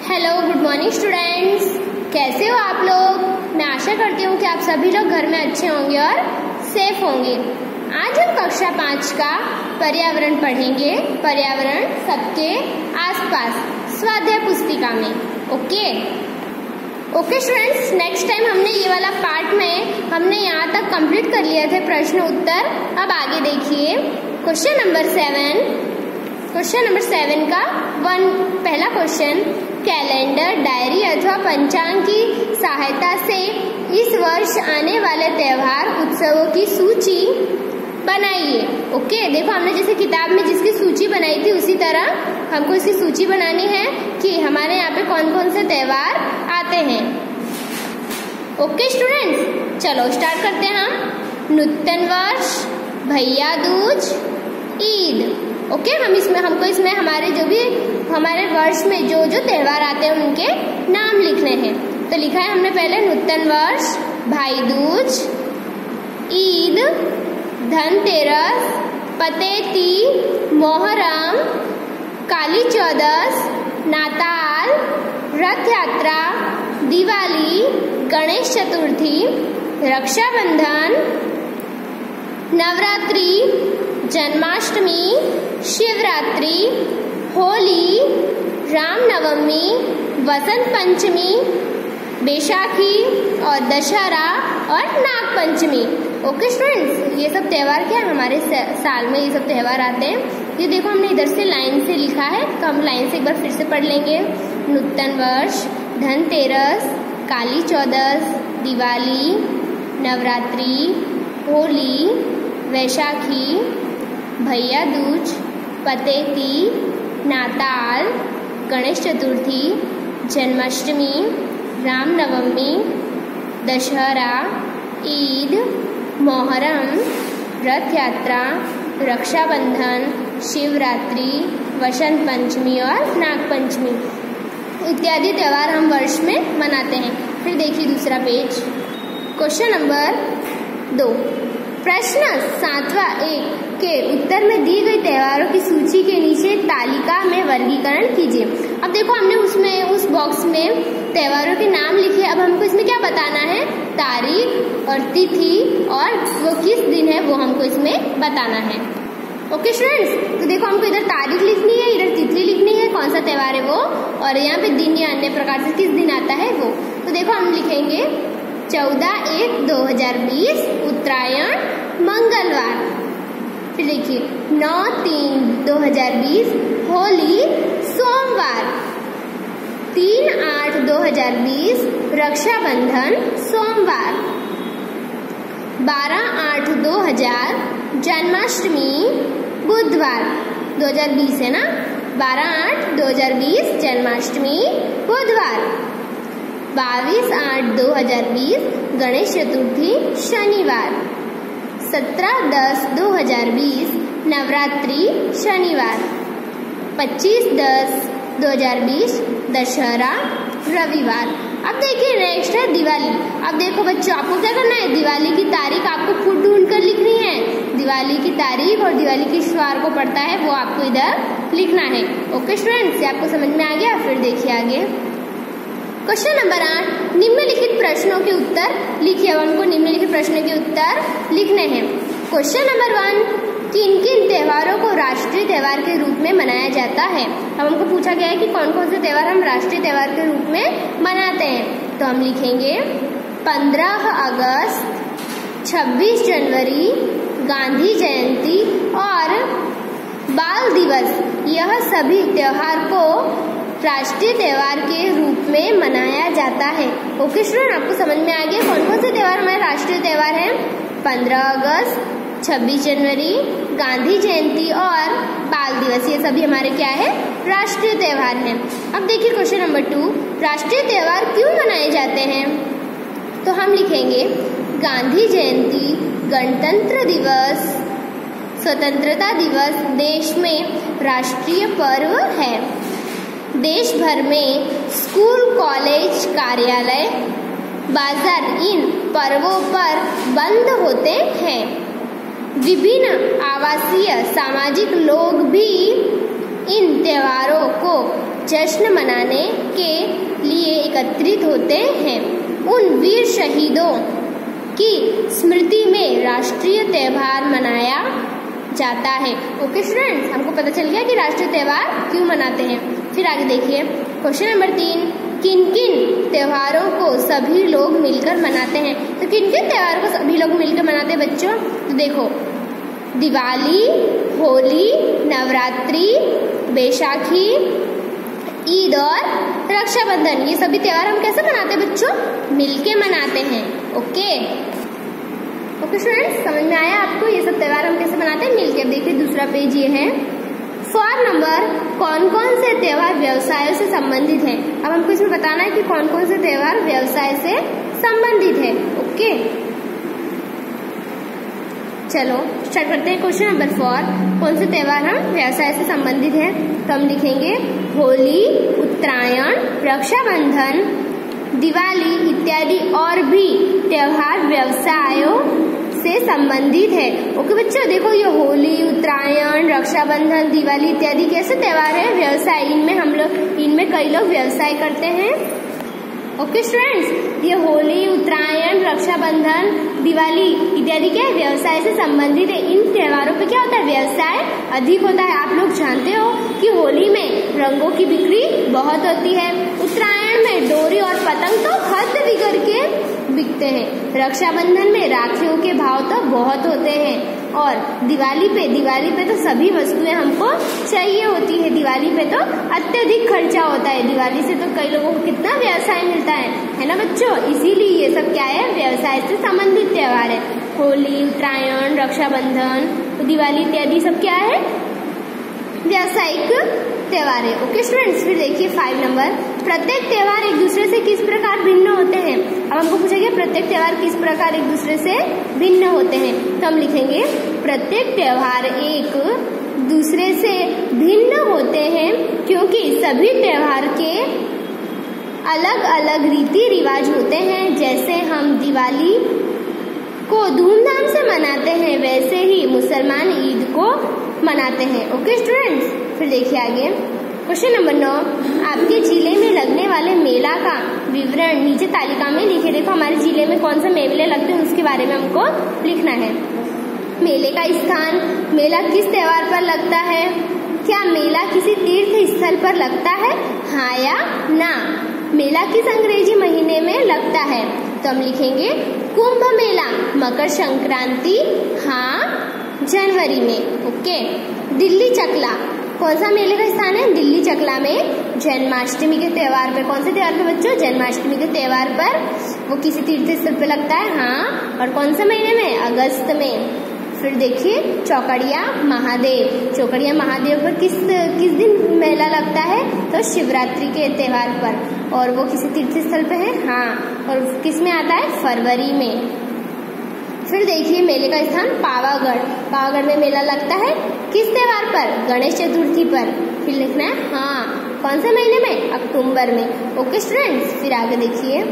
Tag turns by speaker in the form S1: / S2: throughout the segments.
S1: Hello, good morning students. कैसे हो आप लोग? मैं आशा करती हूँ कि आप सभी लोग घर में अच्छे होंगे और सेफ होंगे। आज हम कक्षा 5 का पर्यावरण पढ़ेंगे। पर्यावरण सबके आसपास, स्वाध्याय पुस्तिका में। ओके स्टूडेंट्स, नेक्स्ट टाइम हमने ये वाला पार्ट में हमने यहाँ तक कंप्लीट कर लिए थे प्रश्न उत्तर। अब आगे देखिए क्वेश्चन नंबर 7 का पहला क्वेश्चन, कैलेंडर, डायरी अथवा पंचांग की सहायता से इस वर्ष आने वाले त्योहार उत्सवों की सूची बनाइए। ओके, देखो हमने जैसे किताब में जिसकी सूची बनाई थी उसी तरह हमको इसकी सूची बनानी है कि हमारे यहाँ पे कौन कौन से त्योहार आते हैं। ओके स्टूडेंट्स, चलो स्टार्ट करते हैं हम। नूतन वर्ष, भैया दूज, ईद। ओके, हमको इसमें हमारे जो भी हमारे वर्ष में जो जो त्योहार आते हैं उनके नाम लिखने हैं। तो लिखा है हमने पहले नूतन वर्ष, भाई दूज, ईद, धनतेरस, पतेती, मोहर्रम, काली चौदस, नाताल, रथ यात्रा, दिवाली, गणेश चतुर्थी, रक्षाबंधन, नवरात्रि, जन्माष्टमी, शिवरात्रि, होली, रामनवमी, वसंत पंचमी, बैसाखी और दशहरा और नाग पंचमी। ओके स्टूडेंट्स, ये सब त्योहार क्या हमारे साल में ये सब त्योहार आते हैं। ये देखो हमने इधर से लाइन से लिखा है, तो हम लाइन से एक बार फिर से पढ़ लेंगे। नूतन वर्ष, धनतेरस, काली चौदस, दिवाली, नवरात्रि, होली, वैशाखी, भैया दूज, पतेती, नाताल, गणेश चतुर्थी, जन्माष्टमी, रामनवमी, दशहरा, ईद, मोहर्रम, रथ यात्रा, रक्षाबंधन, शिवरात्रि, वसंत पंचमी और नाग पंचमी इत्यादि त्योहार हम वर्ष में मनाते हैं। फिर देखिए दूसरा पेज, क्वेश्चन नंबर 2, प्रश्न 7वां 1 के उत्तर में दी गई त्योहारों की सूची के नीचे तालिका में वर्गीकरण कीजिए। अब देखो हमने उस बॉक्स में त्योहारों के नाम लिखे। अब हमको इसमें क्या बताना है? तारीख और तिथि और वो किस दिन है वो हमको इसमें बताना है। ओके स्टूडेंट्स, तो देखो हमको इधर तारीख लिखनी है, इधर तिथि लिखनी है, कौन सा त्योहार है वो, और यहाँ पे दिन या अन्य प्रकार से किस दिन आता है वो। तो देखो हम लिखेंगे 14/1/2020 उत्तरायण मंगलवार। फिर देखिए 9/3/2020 होली सोमवार, 3/8/2020 रक्षाबंधन सोमवार, 12/8/2000 जन्माष्टमी बुधवार। 2020 है ना, 12/8/2020 जन्माष्टमी बुधवार, 22/8/2020 गणेश चतुर्थी शनिवार, 17/10/2020 नवरात्रि शनिवार, 25/10/2020 दशहरा रविवार। अब देखिए नेक्स्ट है दिवाली। अब देखो बच्चों, आपको क्या करना है? दिवाली की तारीख आपको खुद ढूंढ कर लिखनी है। दिवाली की तारीख और दिवाली किस वार को पड़ता है वो आपको इधर लिखना है। ओके स्टूडेंट्स, ये आपको समझ में आ गया? फिर देखिए आगे क्वेश्चन नंबर 8, निम्नलिखित प्रश्नों के उत्तर लिखिए। अब हमको निम्नलिखित प्रश्नों के उत्तर लिखने हैं। क्वेश्चन नंबर 1, किन किन त्योहारों को राष्ट्रीय त्योहार के रूप में मनाया जाता है? अब हमको पूछा गया है कि कौन कौन से त्योहार हम राष्ट्रीय त्योहार के रूप में मनाते हैं। तो हम लिखेंगे 15 अगस्त, 26 जनवरी, गांधी जयंती और बाल दिवस। यह सभी त्योहार को राष्ट्रीय त्योहार के रूप में मनाया जाता है। ओके स्टूडेंट, आपको समझ में आ गया कौन कौन से त्योहार हमारे राष्ट्रीय त्योहार हैं? 15 अगस्त, 26 जनवरी, गांधी जयंती और बाल दिवस, ये सभी हमारे क्या है? राष्ट्रीय त्योहार हैं। अब देखिए क्वेश्चन नंबर 2, राष्ट्रीय त्योहार क्यों मनाए जाते हैं? तो हम लिखेंगे गांधी जयंती, गणतंत्र दिवस, स्वतंत्रता दिवस देश में राष्ट्रीय पर्व है। देश भर में स्कूल, कॉलेज, कार्यालय, बाजार इन पर्वों पर बंद होते हैं। विभिन्न आवासीय सामाजिक लोग भी इन त्योहारों को जश्न मनाने के लिए एकत्रित होते हैं। उन वीर शहीदों की स्मृति में राष्ट्रीय त्यौहार मनाया जाता है। ओके स्टूडेंट्स, हमको पता चल गया कि राष्ट्रीय त्यौहार क्यों मनाते हैं। फिर आगे देखिए क्वेश्चन नंबर 3, किन किन त्योहारों को सभी लोग मिलकर मनाते हैं? तो किन किन त्योहारों को सभी लोग मिलकर मनाते हैं बच्चों? तो देखो, दिवाली, होली, नवरात्रि, बैसाखी, ईद और रक्षाबंधन, ये सभी त्योहार हम कैसे मनाते हैं बच्चों? मिलके मनाते हैं। ओके स्टूडेंट्स, समझ में आया आपको ये सब त्योहार हम कैसे मनाते हैं? मिलके। देखिए दूसरा पेज ये है। फॉर नंबर, कौन कौन से त्योहार व्यवसायों से संबंधित है? अब हमको इसमें बताना है कि कौन कौन से त्योहार व्यवसाय से संबंधित है। ओके चलो स्टार्ट करते हैं। क्वेश्चन नंबर 4, कौन से त्योहार हम व्यवसाय से संबंधित है? तो हम लिखेंगे होली, उत्तरायण, रक्षाबंधन, दिवाली इत्यादि और भी त्योहार व्यवसायों से संबंधित है। ओके बच्चों, देखो ये होली, उत्तरायण, रक्षाबंधन, दिवाली इत्यादि कैसे त्योहार है? व्यवसाय। इनमें कई लोग व्यवसाय करते हैं। ओके स्टूडेंट्स, ये होली, उत्तरायण, रक्षाबंधन, दिवाली इत्यादि क्या है? व्यवसाय से संबंधित है। इन त्योहारों पे क्या होता है? व्यवसाय अधिक होता है। आप लोग जानते हो कि होली में रंगों की बिक्री बहुत होती है। उत्तरायण में डोरी और पतंग तो हद बिगड़ के बिकते हैं। रक्षाबंधन में राखियों के भाव तो बहुत होते हैं। और दिवाली पे तो सभी वस्तुएं हमको चाहिए होती है। दिवाली पे तो अत्यधिक खर्चा होता है। दिवाली से तो कई लोगों को कितना व्यवसाय मिलता है ना बच्चों? इसीलिए ये सब क्या है? व्यवसाय से संबंधित त्योहार है। होली, उत्तरायण, रक्षाबंधन, दिवाली इत्यादि सब क्या है? व्यावसायिक त्योहार है। ओके स्टूडेंट्स, फिर देखिए 5 नंबर, प्रत्येक त्योहार एक दूसरे से किस प्रकार भिन्न होते हैं? अब हमको पूछा गया प्रत्येक त्योहार किस प्रकार एक दूसरे से भिन्न होते हैं। तो हम लिखेंगे प्रत्येक त्योहार एक दूसरे से भिन्न होते हैं क्योंकि सभी त्योहार के अलग अलग रीति रिवाज होते हैं। जैसे हम दिवाली को धूमधाम से मनाते हैं, वैसे ही मुसलमान ईद को मनाते हैं। ओके स्टूडेंट्स, फिर देखिए आगे क्वेश्चन नंबर 9, आपके जिले में लगने वाले मेला का विवरण नीचे तालिका में लिखे। देखो हमारे जिले में कौन से मेले लगते हैं उसके बारे में हमको लिखना है। मेले का स्थान, मेला किस त्योहार पर लगता है? क्या मेला किसी तीर्थ स्थल पर लगता है? हाँ या ना? मेला किस अंग्रेजी महीने में लगता है? तो हम लिखेंगे कुंभ मेला मकर संक्रांति, हाँ जनवरी में। ओके, दिल्ली चकला कौन सा मेले का स्थान है? दिल्ली चकला में जन्माष्टमी के त्योहार पर। कौन से त्योहार पर बच्चों? जन्माष्टमी के त्योहार पर। वो किसी तीर्थ स्थल पर लगता है, हाँ। और कौन से महीने में? अगस्त में। फिर देखिए चौकड़िया महादेव, चौकड़िया महादेव पर किस दिन मेला लगता है? तो शिवरात्रि के त्योहार पर। और वो किसी तीर्थ स्थल पे है, हाँ। और किस में आता है? फरवरी में। फिर देखिए मेले का स्थान पावागढ़, पावागढ़ में मेला लगता है किस त्योहार पर? गणेश चतुर्थी पर। फिर लिखना है, हाँ। कौन से महीने में? अक्टूबर में। ओके स्टूडेंट्स, फिर आगे देखिए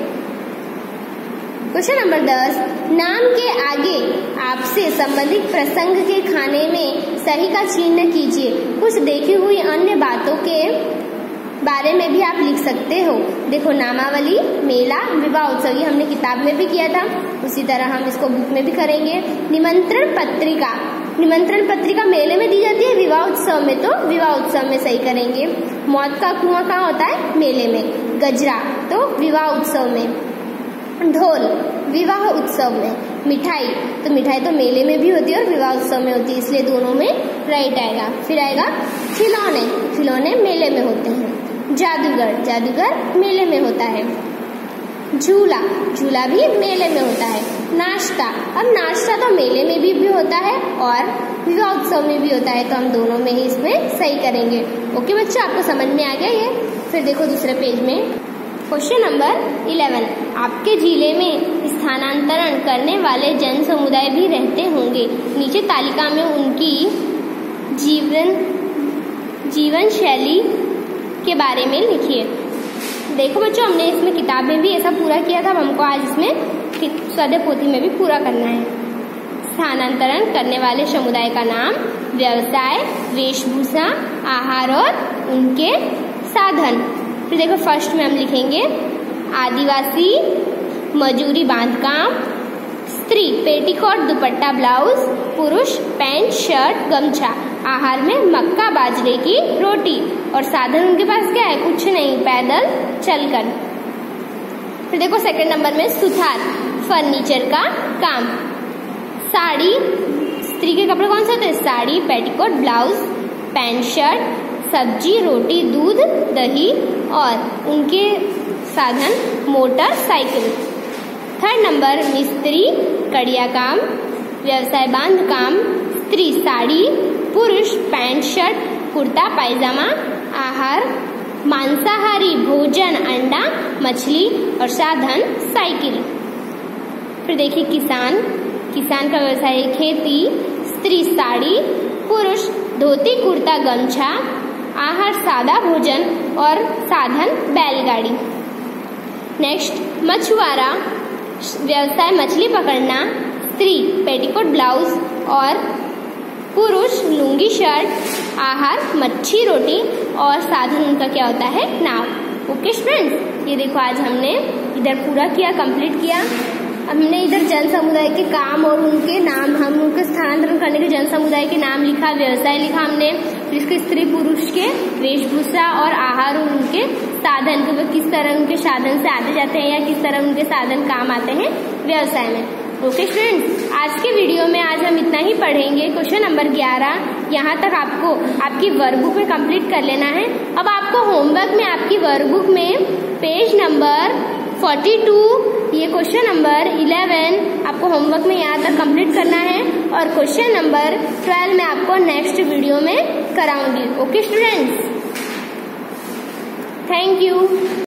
S1: क्वेश्चन नंबर 10, नाम के आगे आपसे संबंधित प्रसंग के खाने में सही का चिन्ह कीजिए। कुछ देखी हुई अन्य बातों के बारे में भी आप लिख सकते हो। देखो नामावली, मेला, विवाह उत्सव, ये हमने किताब में भी किया था, उसी तरह हम इसको बुक में भी करेंगे। निमंत्रण पत्रिका, निमंत्रण पत्रिका मेले में दी जाती है, विवाह उत्सव में तो विवाह उत्सव में सही करेंगे। मौत का कुआं कहाँ होता है? मेले में। गजरा तो विवाह उत्सव में। ढोल विवाह उत्सव में। मिठाई तो मेले में भी होती है और विवाह उत्सव में होती है, इसलिए दोनों में राइट आएगा। फिर आएगा खिलौने, खिलौने मेले में होते हैं। जादूगर, जादूगर मेले में होता है। झूला, झूला भी मेले में होता है। नाश्ता, अब नाश्ता तो मेले में भी होता है और विवाह उत्सव में भी होता है, तो हम दोनों में ही इसमें सही करेंगे। ओके बच्चों, आपको समझ में आ गया ये? फिर देखो दूसरे पेज में क्वेश्चन नंबर 11, आपके जिले में स्थानांतरण करने वाले जन समुदाय भी रहते होंगे। नीचे तालिका में उनकी जीवन शैली के बारे में लिखिए। देखो बच्चों, हमने इसमें किताब में भी ऐसा पूरा किया था, हमको आज इसमें स्वाध्याय पोथी में भी पूरा करना है। स्थानांतरण करने वाले समुदाय का नाम, व्यवसाय, वेशभूषा, आहार और उनके साधन। फिर देखो फर्स्ट में हम लिखेंगे आदिवासी, मजूरी बांधकाम, स्त्री पेटीकोट दुपट्टा ब्लाउज, पुरुष पैंट शर्ट गमछा, आहार में मक्का बाजरे की रोटी, और साधन उनके पास क्या है, कुछ नहीं, पैदल चलकर। फिर देखो सेकंड नंबर में सुथार, फर्नीचर का काम। साड़ी, स्त्री के कपड़े कौन से होते हैं, sari petticoat blouse, pant shirt, सब्जी रोटी दूध दही, और उनके साधन मोटर साइकिल। थर्ड नंबर मिस्त्री कड़िया काम, व्यवसाय बांध काम, स्त्री साड़ी, पुरुष पैंट शर्ट कुर्ता पायजामा, आहार मांसाहारी भोजन अंडा मछली, और साधन साइकिल। फिर देखिए किसान, किसान का व्यवसाय खेती, स्त्री साड़ी, पुरुष धोती कुर्ता गमछा, आहार सादा भोजन, और साधन बैलगाड़ी। नेक्स्ट मछुआरा, व्यवसाय मछली पकड़ना, स्त्री पेटीकोट ब्लाउज, और पुरुष लुंगी शर्ट, आहार मच्छी रोटी, और साधन उनका क्या होता है, नाव। ओके स्टूडेंट्स, ये देखो आज हमने इधर पूरा किया, कंप्लीट किया। हमने इधर जन समुदाय के काम और उनके नाम, हम उनके स्थानांतरण करने के जन समुदाय के नाम लिखा, व्यवसाय लिखा हमने, फिर इसके स्त्री पुरुष के वेशभूषा और आहार और उनके साधन के, किस तरह उनके साधन से आते जाते हैं या किस तरह उनके साधन काम आते हैं व्यवसाय में। ओके स्टूडेंट्स, आज के वीडियो में आज हम इतना ही पढ़ेंगे। क्वेश्चन नंबर 11 यहाँ तक आपको आपकी वर्कबुक में कंप्लीट कर लेना है। अब आपको होमवर्क में आपकी वर्कबुक में पेज नंबर 42 ये क्वेश्चन नंबर 11 आपको होमवर्क में यहाँ तक कंप्लीट करना है, और क्वेश्चन नंबर 12 मैं आपको नेक्स्ट वीडियो में कराऊंगी। Okay students, thank you.